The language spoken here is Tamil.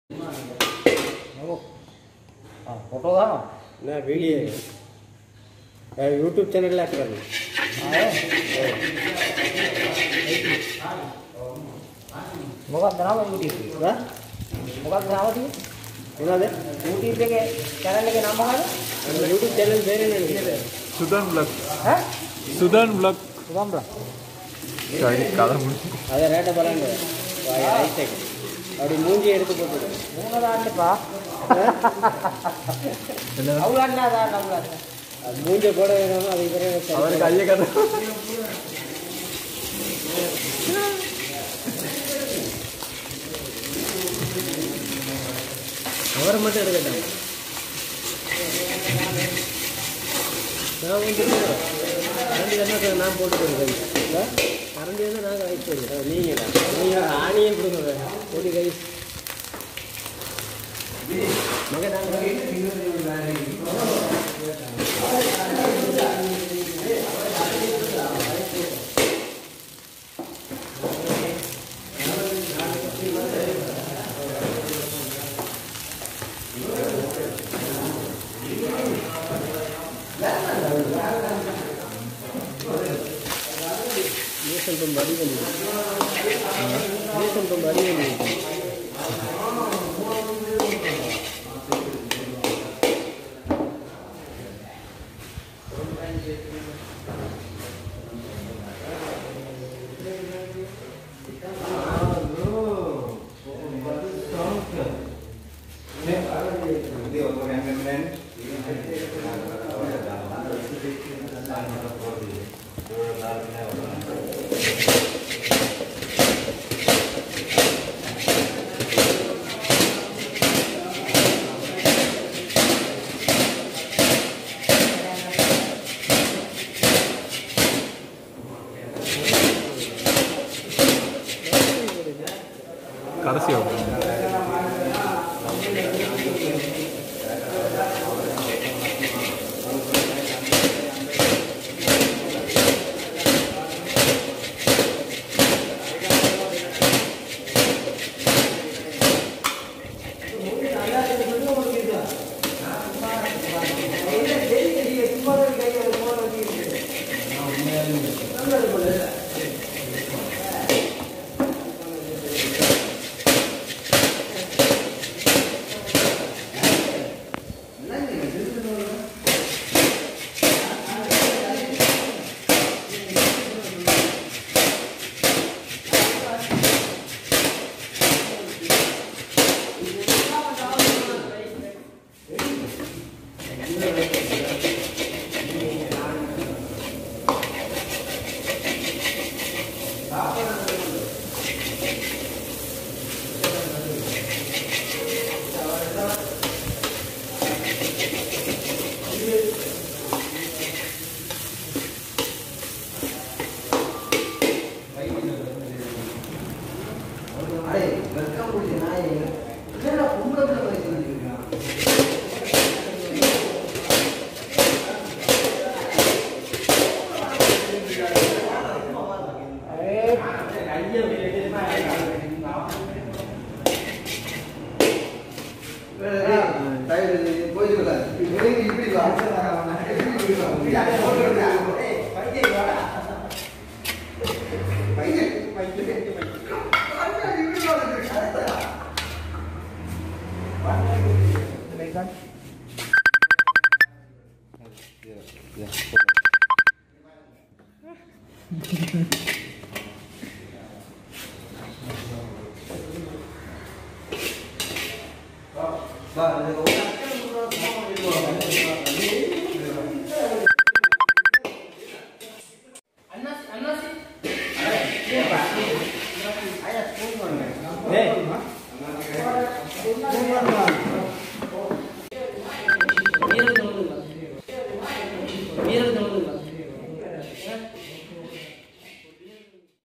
फोटो था ना वीडियो यूट्यूब चैनल ला कर मोगा बनाओ यूट्यूब पे मोगा बनाओ दी ಏನದೆ यूट्यूब के चैनल के नाम बता यूट्यूब चैनल ಬೇರೆ ನನಗೆ ಸುಧಾನ್ ಬ್ಲಾಗ್ हैं ಸುಧಾನ್ ಬ್ಲಾಗ್ सुगम ब्रा ಗಾಡಿ ಕಾಲ ಮುಟ್ಟಿ ಅದೇ ರೇಟ್ ಬರಂಗ ರೈಟ್ அப்படி மூஞ்சி எடுத்து போட்டு மூணு தான்ப்பா அவ்வளோண்ணா தான் அவ்வளோ அது மூஞ்ச போட வேணும் அது இவரே அவருக்கு ஐய கதை அவரை மட்டும் எடுக்கட்டாங்க நான் வந்து கரண்டி தானே நான் போட்டு கொடுக்குறேன் கரண்டி வந்து நாங்கள் ரைஸ் போடுறோம் நீங்கள் ஆணியும் கொடுங்க போட்டு கை மக ಸ್ವಲ್ಪ ಮರಿ ಬಂದಿದೆ ಸ್ವಲ್ಪ ಮರಿ ಬಂದಿದೆ கடைசி ஆகும் Hey.